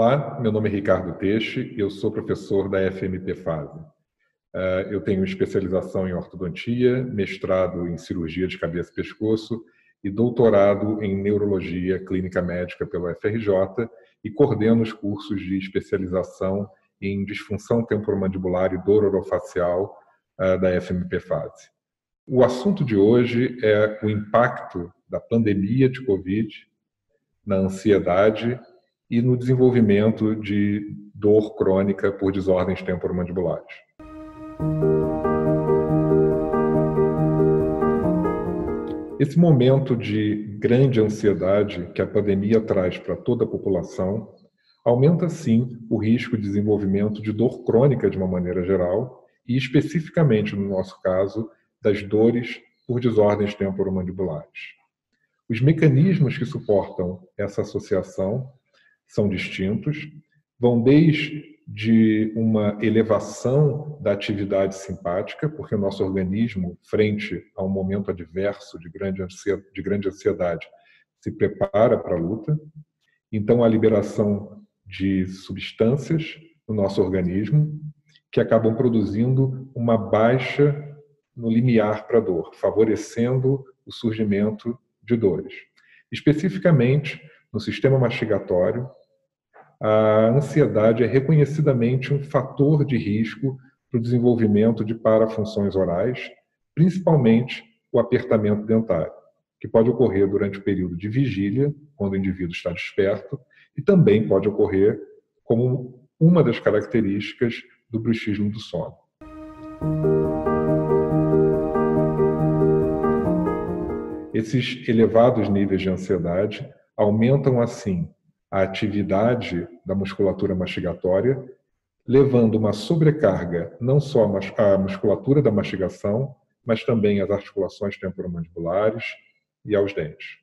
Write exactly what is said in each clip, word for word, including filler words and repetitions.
Olá, meu nome é Ricardo Teixe, eu sou professor da F M P Fase. Eu tenho especialização em ortodontia, mestrado em cirurgia de cabeça e pescoço e doutorado em neurologia clínica médica pelo F R J e coordeno os cursos de especialização em disfunção temporomandibular e dor orofacial da F M P Fase. O assunto de hoje é o impacto da pandemia de Covid na ansiedade e no desenvolvimento de dor crônica por desordens temporomandibulares. Esse momento de grande ansiedade que a pandemia traz para toda a população aumenta, sim, o risco de desenvolvimento de dor crônica de uma maneira geral e, especificamente no nosso caso, das dores por desordens temporomandibulares. Os mecanismos que suportam essa associação são distintos, vão desde uma elevação da atividade simpática, porque o nosso organismo, frente a um momento adverso de grande ansiedade, de grande ansiedade se prepara para a luta. Então, a liberação de substâncias no nosso organismo que acabam produzindo uma baixa no limiar para a dor, favorecendo o surgimento de dores. Especificamente, no sistema mastigatório, a ansiedade é reconhecidamente um fator de risco para o desenvolvimento de parafunções orais, principalmente o apertamento dentário, que pode ocorrer durante o período de vigília, quando o indivíduo está desperto, e também pode ocorrer como uma das características do bruxismo do sono. Esses elevados níveis de ansiedade aumentam, assim, a atividade da musculatura mastigatória, levando uma sobrecarga não só à musculatura da mastigação, mas também às articulações temporomandibulares e aos dentes.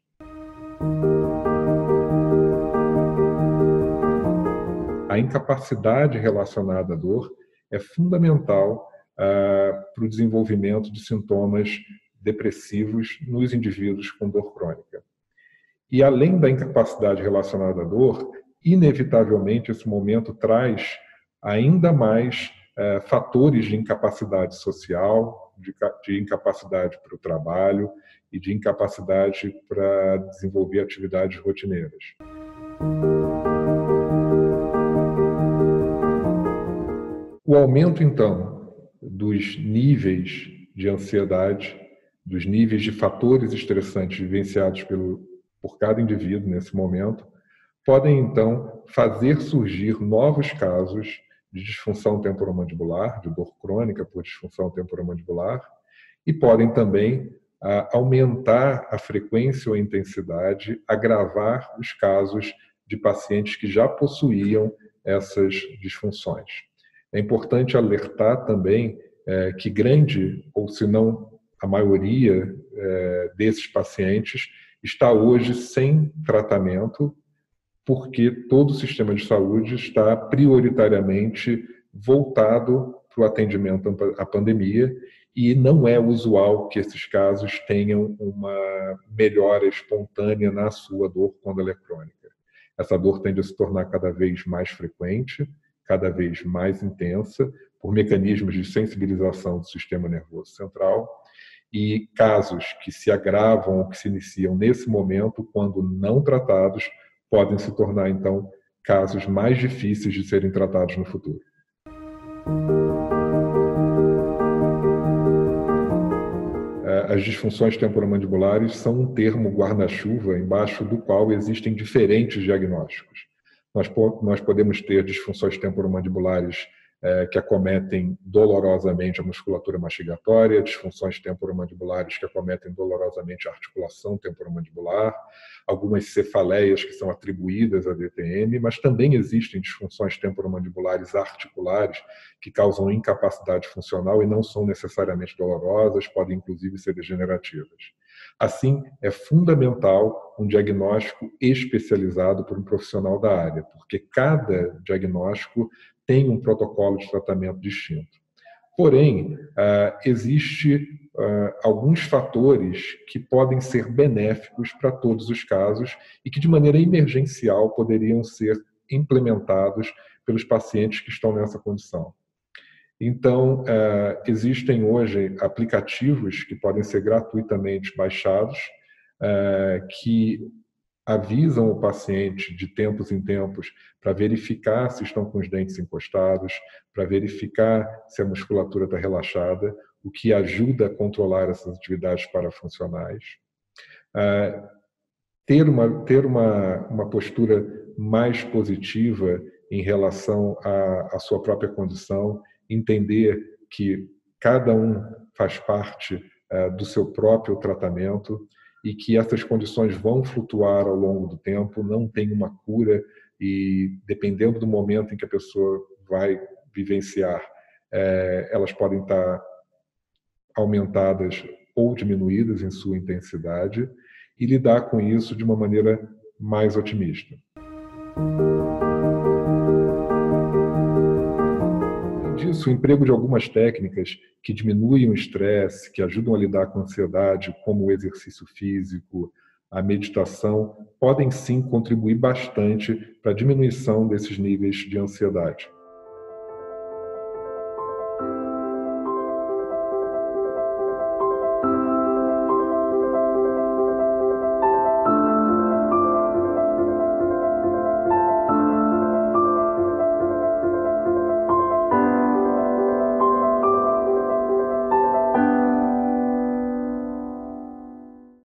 A incapacidade relacionada à dor é fundamental uh, para o desenvolvimento de sintomas depressivos nos indivíduos com dor crônica. E além da incapacidade relacionada à dor, inevitavelmente esse momento traz ainda mais uh, fatores de incapacidade social, de, de incapacidade para o trabalho e de incapacidade para desenvolver atividades rotineiras. O aumento, então, dos níveis de ansiedade, dos níveis de fatores estressantes vivenciados pelo, por cada indivíduo nesse momento, podem, então, fazer surgir novos casos de disfunção temporomandibular, de dor crônica por disfunção temporomandibular, e podem também ah, aumentar a frequência ou a intensidade, agravar os casos de pacientes que já possuíam essas disfunções. É importante alertar também é, que grande, ou se não a maioria é, desses pacientes, está hoje sem tratamento, porque todo o sistema de saúde está prioritariamente voltado para o atendimento à pandemia e não é usual que esses casos tenham uma melhora espontânea na sua dor quando ela é crônica. Essa dor tende a se tornar cada vez mais frequente, cada vez mais intensa, por mecanismos de sensibilização do sistema nervoso central, e casos que se agravam ou que se iniciam nesse momento, quando não tratados, podem se tornar, então, casos mais difíceis de serem tratados no futuro. As disfunções temporomandibulares são um termo guarda-chuva embaixo do qual existem diferentes diagnósticos. Nós, nós podemos ter disfunções temporomandibulares é, que acometem dolorosamente a musculatura mastigatória, disfunções temporomandibulares que acometem dolorosamente a articulação temporomandibular, algumas cefaleias que são atribuídas à D T M, mas também existem disfunções temporomandibulares articulares que causam incapacidade funcional e não são necessariamente dolorosas, podem inclusive ser degenerativas. Assim, é fundamental um diagnóstico especializado por um profissional da área, porque cada diagnóstico tem um protocolo de tratamento distinto. Porém, existe alguns fatores que podem ser benéficos para todos os casos e que, de maneira emergencial, poderiam ser implementados pelos pacientes que estão nessa condição. Então, é, existem hoje aplicativos que podem ser gratuitamente baixados, é, que avisam o paciente de tempos em tempos para verificar se estão com os dentes encostados, para verificar se a musculatura está relaxada, o que ajuda a controlar essas atividades parafuncionais. É, ter uma, ter uma, uma postura mais positiva em relação à, à sua própria condição, entender que cada um faz parte é, do seu próprio tratamento e que essas condições vão flutuar ao longo do tempo, não tem uma cura e, dependendo do momento em que a pessoa vai vivenciar, é, elas podem estar aumentadas ou diminuídas em sua intensidade, e lidar com isso de uma maneira mais otimista. Além disso, o emprego de algumas técnicas que diminuem o estresse, que ajudam a lidar com a ansiedade, como o exercício físico, a meditação, podem sim contribuir bastante para a diminuição desses níveis de ansiedade.